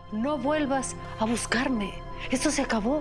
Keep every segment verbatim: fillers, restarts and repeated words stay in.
no vuelvas a buscarme. Esto se acabó.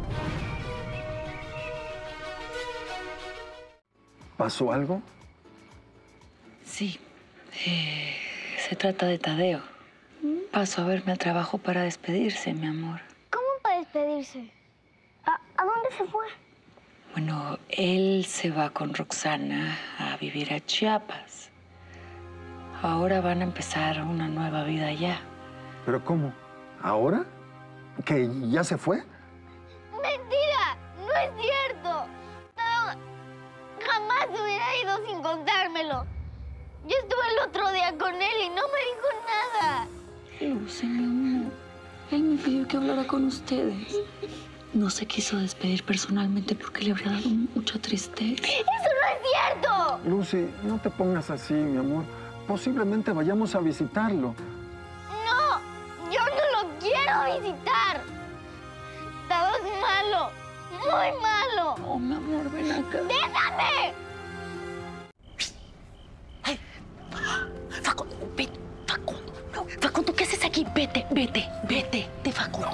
¿Pasó algo? Sí. Eh, se trata de Tadeo. Paso a verme al trabajo para despedirse, mi amor. ¿Cómo para despedirse? ¿A, a dónde se fue? Bueno, él se va con Roxana a vivir a Chiapas. Ahora van a empezar una nueva vida allá. ¿Pero cómo? ¿Ahora? ¿Que ya se fue? ¡Mentira! ¡No es cierto! No, jamás se hubiera ido sin contármelo. Yo estuve el otro día con él y no me dijo nada. Lucy, mi amor, él me pidió que hablara con ustedes. No se quiso despedir personalmente porque le habría dado mucha tristeza. ¡Eso no es cierto! Lucy, no te pongas así, mi amor. Posiblemente vayamos a visitarlo. ¡No! ¡Yo no lo quiero visitar! Tadeo es malo, muy malo. Oh, mi amor, ven acá. ¡Déjame! Ay, Facundo, vete, Facundo. No, Facundo, ¿qué haces aquí? Vete, vete, vete, de Facundo.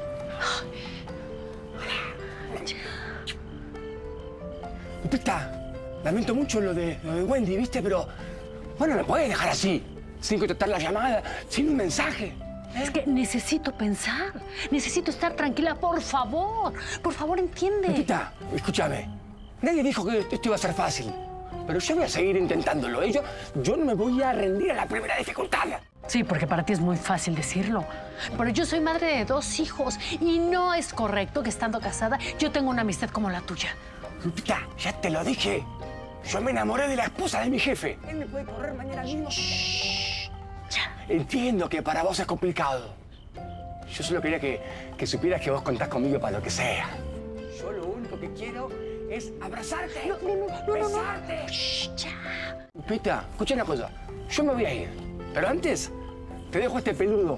Lupita, lamento mucho lo de, lo de Wendy, ¿viste? Pero, bueno, no puedes dejar así, sin contestar la llamada, sin un mensaje. Es que necesito pensar, necesito estar tranquila, por favor, por favor, entiende. Lupita, escúchame, nadie dijo que esto iba a ser fácil, pero yo voy a seguir intentándolo, ¿eh? Yo, yo no me voy a rendir a la primera dificultad. Sí, porque para ti es muy fácil decirlo. Pero yo soy madre de dos hijos y no es correcto que estando casada yo tenga una amistad como la tuya. Lupita, ya te lo dije. Yo me enamoré de la esposa de mi jefe. Él me puede correr mañana mismo. Shh. Ya. Entiendo que para vos es complicado. Yo solo quería que, que supieras que vos contás conmigo para lo que sea. Yo lo único que quiero es abrazarte. No, no, no, no, besarte. no, no. Shh, ya. Lupita, escucha una cosa. Yo me voy a ir. Pero antes, te dejo este peludo.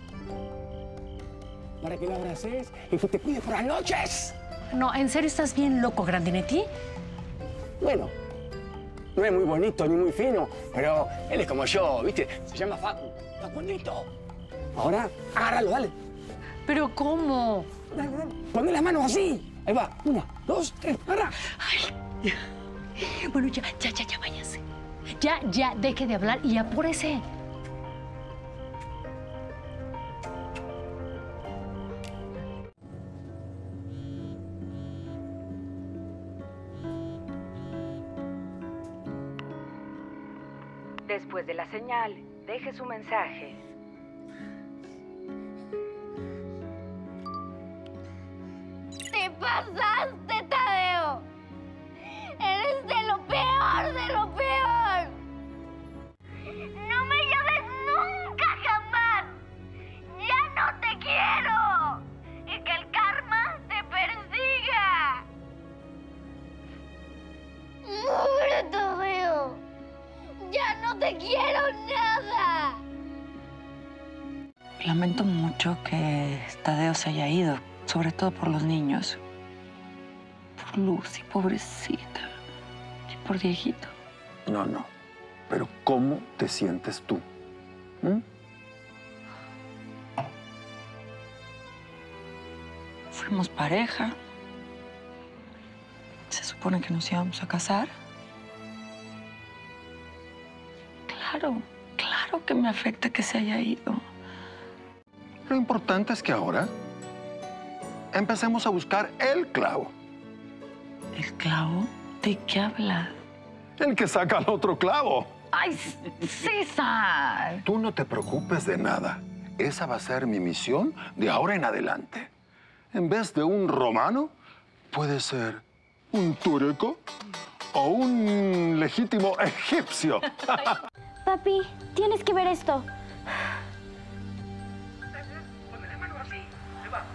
Para que lo abraces y que te cuides por las noches. No, ¿en serio estás bien loco, Grandinetti? Bueno, no es muy bonito ni muy fino, pero él es como yo, ¿viste? Se llama Facu. Facundito. Ahora, agárralo, dale. ¿Pero cómo? Dale, dale. Ponle las manos así. Ahí va. Una, dos, tres, agarra. Ay. Bueno, ya, ya, ya, ya, váyase. Ya, ya, deje de hablar y apúrese. Después de la señal, deje su mensaje. ¡Te pasaste, Tadeo! ¡Eres de lo peor, de lo peor! ¡No me llames nunca jamás! ¡Ya no te quiero! ¡Y que el karma te persiga! ¡Pobre Tadeo! ¡Ya no te quiero nada! Lamento mucho que Tadeo se haya ido, sobre todo por los niños. Por Lucy, pobrecita. Y por Dieguito. No, no. Pero ¿cómo te sientes tú? ¿Mm? Fuimos pareja. Se supone que nos íbamos a casar. Claro, claro que me afecta que se haya ido. Lo importante es que ahora empecemos a buscar el clavo. ¿El clavo? ¿De qué habla? El que saca al otro clavo. ¡Ay, César! Tú no te preocupes de nada. Esa va a ser mi misión de ahora en adelante. En vez de un romano, puede ser un turco o un legítimo egipcio. Papi, tienes que ver esto. Ponle las manos así. Ahí va.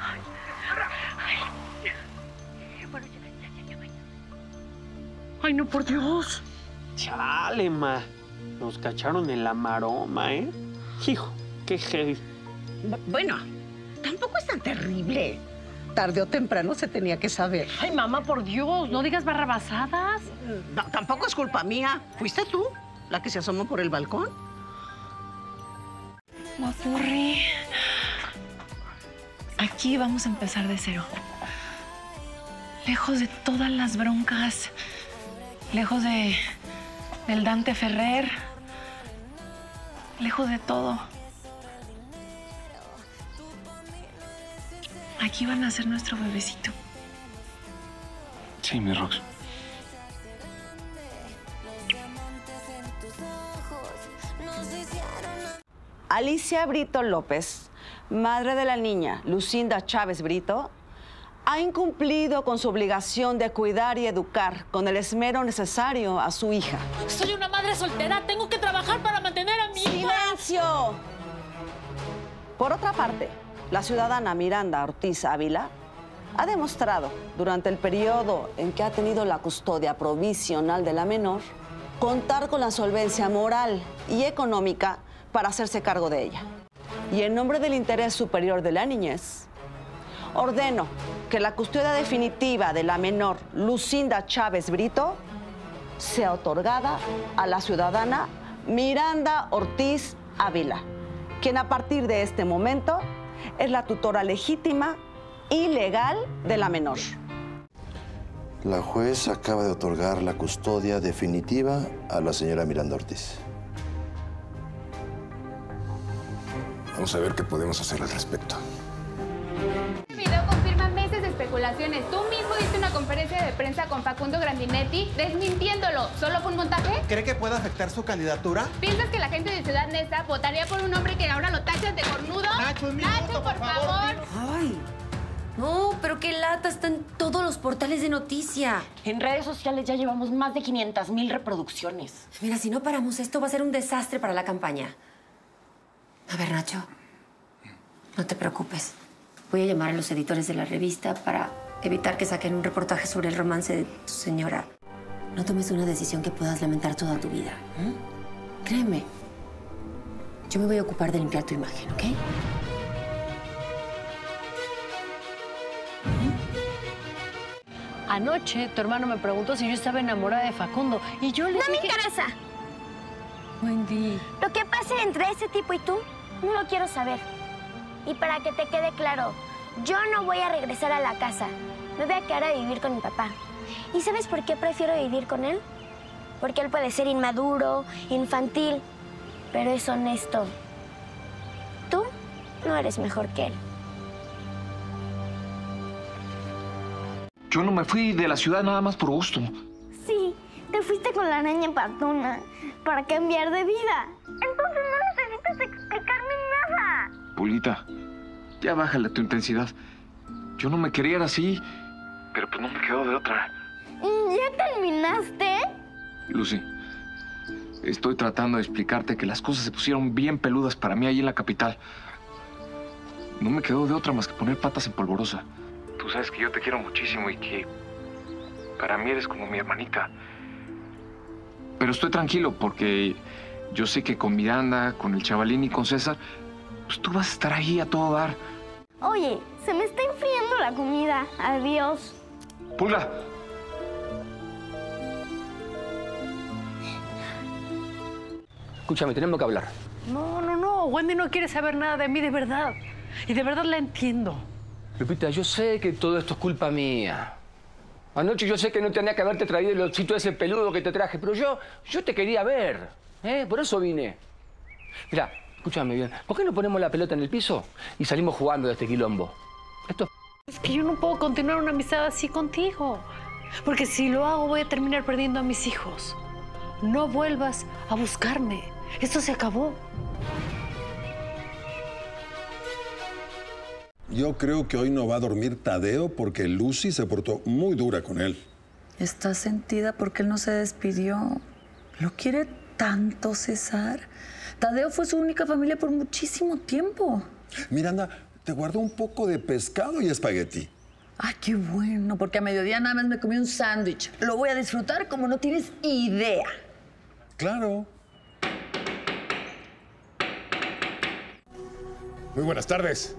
Bueno, ya, ya, ya, ya, vaya. ¡Ay, no, por Dios! Chale, ma. Nos cacharon en la maroma, ¿eh? Hijo, qué heavy. Bueno, tampoco es tan terrible. Tarde o temprano se tenía que saber. Ay, mamá, por Dios, no digas barrabasadas. No, tampoco es culpa mía. ¿Fuiste tú la que se asomó por el balcón? Mapurri, Aquí vamos a empezar de cero. Lejos de todas las broncas, lejos de, del Dante Ferrer, lejos de todo. Aquí van a ser nuestro bebecito. Sí, mi Rox. Alicia Brito López, madre de la niña Lucinda Chávez Brito, ha incumplido con su obligación de cuidar y educar con el esmero necesario a su hija. Soy una madre soltera, tengo que trabajar para mantener a mi hija. ¡Silencio! Por otra parte, la ciudadana Miranda Ortiz Ávila ha demostrado durante el periodo en que ha tenido la custodia provisional de la menor contar con la solvencia moral y económica para hacerse cargo de ella. Y en nombre del interés superior de la niñez, ordeno que la custodia definitiva de la menor Lucinda Chávez Brito sea otorgada a la ciudadana Miranda Ortiz Ávila, quien a partir de este momento es la tutora legítima y legal de la menor. La juez acaba de otorgar la custodia definitiva a la señora Miranda Ortiz. Vamos a ver qué podemos hacer al respecto. Este video confirma meses de especulaciones. Tú mismo diste una conferencia de prensa con Facundo Grandinetti desmintiéndolo. ¿Solo fue un montaje? ¿Cree que puede afectar su candidatura? ¿Piensas que la gente de Ciudad Neza votaría por un hombre que ahora lo tachas de cornudo? Nacho, un minuto, Nacho, por, por favor. favor. Ay, no, pero qué lata, está en todos los portales de noticia. En redes sociales ya llevamos más de quinientas mil reproducciones. Mira, si no paramos esto va a ser un desastre para la campaña. A ver, Nacho, no te preocupes. Voy a llamar a los editores de la revista para evitar que saquen un reportaje sobre el romance de tu señora. No tomes una decisión que puedas lamentar toda tu vida. ¿eh? Créeme. Yo me voy a ocupar de limpiar tu imagen, ¿ok? Anoche tu hermano me preguntó si yo estaba enamorada de Facundo y yo le No dije... me interesa. Wendy. Lo que pase entre ese tipo y tú, no lo quiero saber. Y para que te quede claro, yo no voy a regresar a la casa. Me voy a quedar a vivir con mi papá. ¿Y sabes por qué prefiero vivir con él? Porque él puede ser inmaduro, infantil, pero es honesto. Tú no eres mejor que él. Yo no me fui de la ciudad nada más por gusto. Sí, te fuiste con la araña patona para cambiar de vida. Entonces no necesitas explicarme nada. Pulita, ya bájale tu intensidad. Yo no me quería ir así, pero pues no me quedó de otra. ¿Ya terminaste? Lucy, estoy tratando de explicarte que las cosas se pusieron bien peludas para mí ahí en la capital. No me quedó de otra más que poner patas en polvorosa. Tú sabes que yo te quiero muchísimo y que para mí eres como mi hermanita. Pero estoy tranquilo porque yo sé que con Miranda, con el chavalín y con César, pues tú vas a estar ahí a todo dar. Oye, se me está enfriando la comida. Adiós. ¡Pulga! Escúchame, tenemos que hablar. No, no, no. Wendy no quiere saber nada de mí, de verdad. Y de verdad la entiendo. Lupita, yo sé que todo esto es culpa mía. Anoche yo sé que no tenía que haberte traído el osito ese peludo que te traje, pero yo, yo te quería ver, ¿eh? Por eso vine. Mira, escúchame bien. ¿Por qué no ponemos la pelota en el piso y salimos jugando de este quilombo? Esto es... Es que yo no puedo continuar una amistad así contigo. Porque si lo hago voy a terminar perdiendo a mis hijos. No vuelvas a buscarme. Esto se acabó. Yo creo que hoy no va a dormir Tadeo porque Lucy se portó muy dura con él. Está sentida porque él no se despidió. ¿Lo quiere tanto, César? Tadeo fue su única familia por muchísimo tiempo. Miranda, te guardó un poco de pescado y espagueti. Ay, qué bueno, porque a mediodía nada más me comí un sándwich. Lo voy a disfrutar como no tienes idea. Claro. Muy buenas tardes.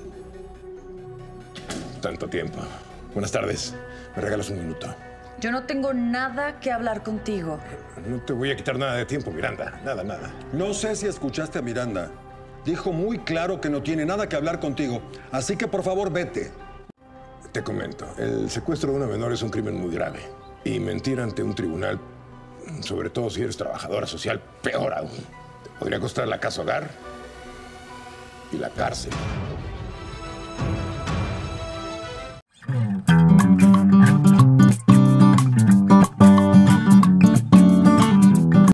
Tanto tiempo. Buenas tardes. ¿Me regalas un minuto? Yo no tengo nada que hablar contigo. No te voy a quitar nada de tiempo, Miranda. Nada, nada. No sé si escuchaste a Miranda. dijo muy claro que no tiene nada que hablar contigo. Así que por favor, vete. Te comento, el secuestro de una menor es un crimen muy grave. Y mentir ante un tribunal, sobre todo si eres trabajadora social, peor aún. Te podría costar la casa hogar y la cárcel.